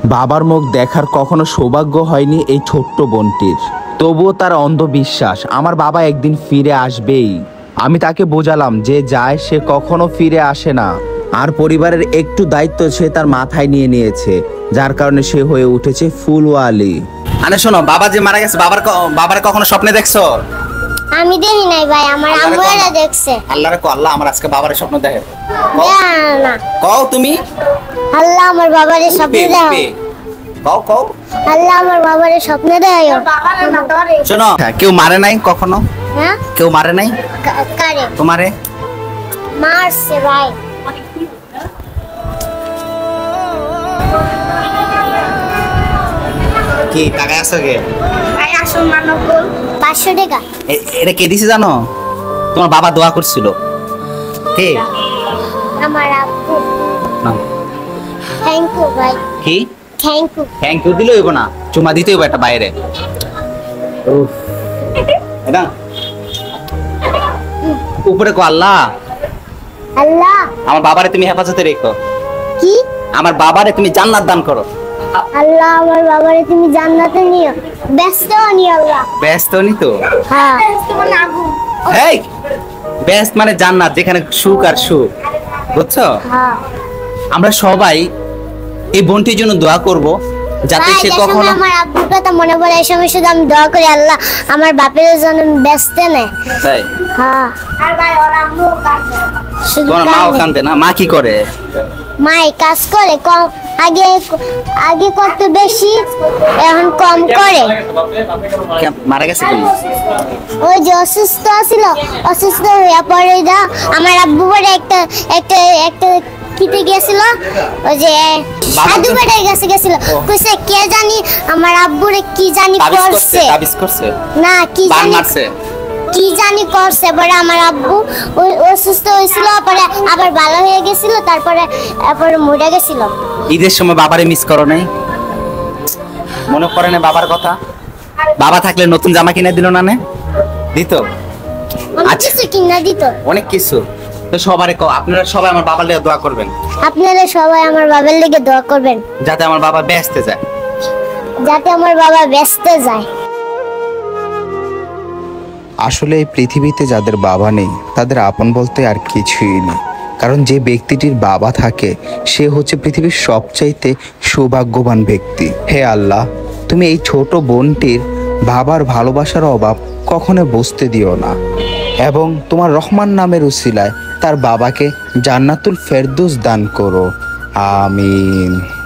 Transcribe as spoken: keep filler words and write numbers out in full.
বাবার মুখ দেখার কখনো সৌভাগ্য হয়নি এই ছোট্ট বোনটির, তবুও তার অন্ধবিশ্বাস আমার বাবা একদিন ফিরে আসবেই। আমি তাকে বোঝালাম যে যায় সে কখনো ফিরে আসে না, আর পরিবারের একটু দায়িত্ব সে তার মাথায় নিয়ে নিয়েছে, যার কারণে সে হয়ে উঠেছে ফুলওয়ালি। আরে শোনো, বাবা যে মারা গেছে, বাবার বাবার কখনো স্বপ্নে দেখছো? আমি দেখি নাই ভাই, আমার আম্মু এরা দেখছে। আল্লাহরে কও, আল্লাহ আমার আজকে বাবার স্বপ্ন দেখে। না কও তুমি, আল্লাহ আমার বাবারে স্বপ্নে দাও। কও কও, আল্লাহ আমার বাবারে স্বপ্নে দাও। শোনো, কেউ মারে নাই কখনো? হ্যাঁ, কেউ মারে নাই? কারে তোমারে মারছে ভাই? কি টাকা আছে কে? ভাই আসো মানব পাঁচশো টাকা। এটা কে দিছে জানো? তোমার বাবা দোয়া করছিল। কে? আমার আব্বু। না, থ্যাংক ইউ ভাই। কি থ্যাংক ইউ? থ্যাংক ইউ দিলে হইব না, চুমা দিতে হইব একটা বাইরে। উফ, এটা উপরে কো আল্লাহ, আল্লাহ আমার বাবারে তুমি হেফাজতে রেখো। কি? আমার বাবারে তুমি জান্নাত দান করো। আল্লাহ আমার বাবারে তুমি জান্নাতে নিও। ব্যস্ত নিও আল্লাহ। ব্যস্ত নি তো? হ্যাঁ। এই ব্যস্ত মানে জান্নাত, যেখানে সুখ আর সুখ, বুঝছো? হ্যাঁ। আমরা সবাই এই বোনটির জন্য দোয়া করব, যাতে সে কখনো। আমার আব্বুর কথা মনে পড়ে, এই সময় শুধু আমি দোয়া করি আল্লাহ আমার বাপের জন্য ব্যস্ত নেয়। তাই? হ্যাঁ। আর ভাই ওর আম্মু কাঁদে। তোমার মাও কাঁদে না? মা কি করে? মাই কাজ করে কম, আগে আগে কত বেশি, এখন কম করে। মারা গেছে তুমি? ওই যে অসুস্থ ছিল, অসুস্থ হয়ে পড়ে যা আমার আব্বু পরে একটা একটা একটা কিতে গেছিল, ওই যে সাধু বেটার কাছে গেছিল, কইছে কে জানি আমার আব্বুরে কি জানি করছে। তাবিজ করছে না, কি জানি মারছে, কি জানি করছে। পরে আমার আব্বু অসুস্থ হয়েছিল, পরে আবার ভালো হয়ে গেছিল, তারপরে তারপরে মরে গেছিল। ঈদের সময় বাবারে মিস করো নাই? মনে পড়ে না বাবার কথা? বাবা থাকলে নতুন জামা কিনে দিল না? দিত? আচ্ছা, কিছু কিনা দিত, অনেক কিছু। তো সবারে কও, আপনারা সবাই আমার বাবার লেগে দোয়া করবেন। আপনারা সবাই আমার বাবার লেগে দোয়া করবেন, যাতে আমার বাবা ব্যস্ত যায়, যাতে আমার বাবা ব্যস্ত যায়। আসলে এই পৃথিবীতে যাদের বাবা নেই তাদের আপন বলতে আর কিছুই নেই, কারণ যে ব্যক্তিটির বাবা থাকে সে হচ্ছে পৃথিবীর সবচাইতে সৌভাগ্যবান ব্যক্তি। হে আল্লাহ, তুমি এই ছোট বোনটির বাবার ভালোবাসার অভাব কখনো বুঝতে দিও না, এবং তোমার রহমান নামের উসিলায় তার বাবাকে জান্নাতুল ফেরদৌস দান করো। আমিন।